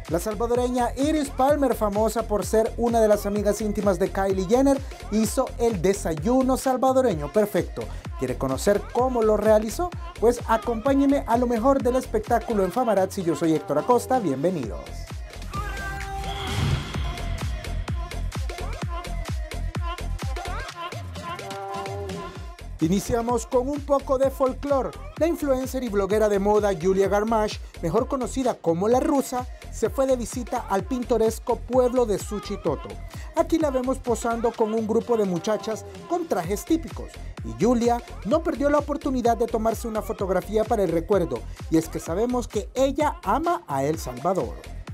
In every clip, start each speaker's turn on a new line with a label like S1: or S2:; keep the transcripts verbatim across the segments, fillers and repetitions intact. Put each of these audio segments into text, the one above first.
S1: La salvadoreña Iris Palmer, famosa por ser una de las amigas íntimas de Kylie Jenner, hizo el desayuno salvadoreño perfecto. ¿Quiere conocer cómo lo realizó? Pues acompáñeme a lo mejor del espectáculo en Famarazzi. Yo soy Héctor Acosta, bienvenidos. Iniciamos con un poco de folclore. La influencer y bloguera de moda Julia Garmash, mejor conocida como La Rusa, se fue de visita al pintoresco pueblo de Suchitoto. Aquí la vemos posando con un grupo de muchachas con trajes típicos. Y Julia no perdió la oportunidad de tomarse una fotografía para el recuerdo, y es que sabemos que ella ama a El Salvador.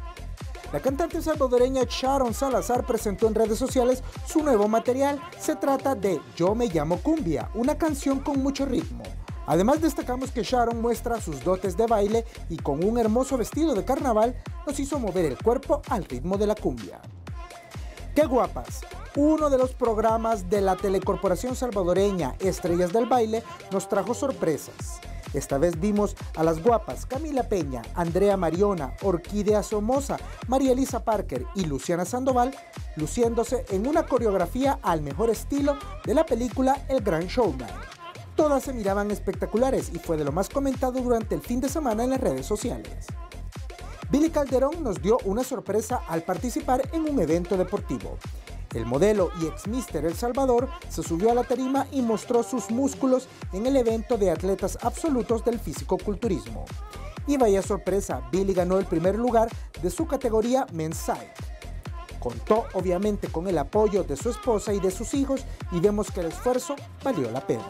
S1: La cantante salvadoreña Sharon Salazar presentó en redes sociales su nuevo material. Se trata de Yo me llamo Cumbia, una canción con mucho ritmo. Además, destacamos que Sharon muestra sus dotes de baile y con un hermoso vestido de carnaval nos hizo mover el cuerpo al ritmo de la cumbia. ¡Qué guapas! Uno de los programas de la telecorporación salvadoreña Estrellas del Baile nos trajo sorpresas. Esta vez vimos a las guapas Camila Peña, Andrea Mariona, Orquídea Somoza, María Elisa Parker y Luciana Sandoval luciéndose en una coreografía al mejor estilo de la película El Gran Showman. Todas se miraban espectaculares y fue de lo más comentado durante el fin de semana en las redes sociales. Billy Calderón nos dio una sorpresa al participar en un evento deportivo. El modelo y ex míster El Salvador se subió a la tarima y mostró sus músculos en el evento de atletas absolutos del fisicoculturismo. Y vaya sorpresa, Billy ganó el primer lugar de su categoría Men's Side. Contó obviamente con el apoyo de su esposa y de sus hijos y vemos que el esfuerzo valió la pena.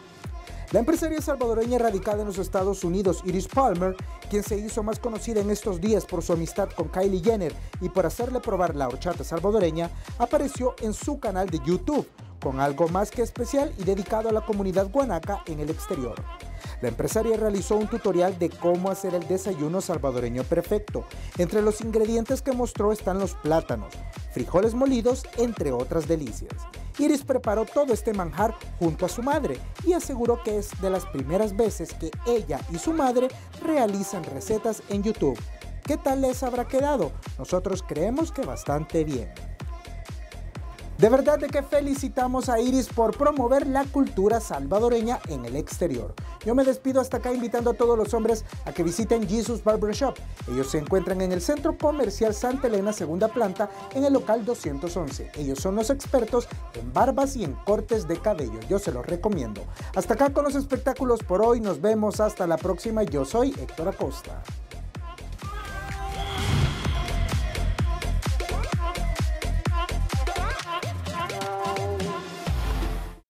S1: La empresaria salvadoreña radicada en los Estados Unidos, Iris Palmer, quien se hizo más conocida en estos días por su amistad con Kylie Jenner y por hacerle probar la horchata salvadoreña, apareció en su canal de YouTube con algo más que especial y dedicado a la comunidad guanaca en el exterior. La empresaria realizó un tutorial de cómo hacer el desayuno salvadoreño perfecto. Entre los ingredientes que mostró están los plátanos, frijoles molidos, entre otras delicias. Iris preparó todo este manjar junto a su madre y aseguró que es de las primeras veces que ella y su madre realizan recetas en YouTube. ¿Qué tal les habrá quedado? Nosotros creemos que bastante bien. De verdad de que felicitamos a Iris por promover la cultura salvadoreña en el exterior. Yo me despido hasta acá invitando a todos los hombres a que visiten Jesus Barbershop. Ellos se encuentran en el Centro Comercial Santa Elena, segunda planta, en el local doscientos once. Ellos son los expertos en barbas y en cortes de cabello. Yo se los recomiendo. Hasta acá con los espectáculos por hoy. Nos vemos hasta la próxima. Yo soy Héctor Acosta.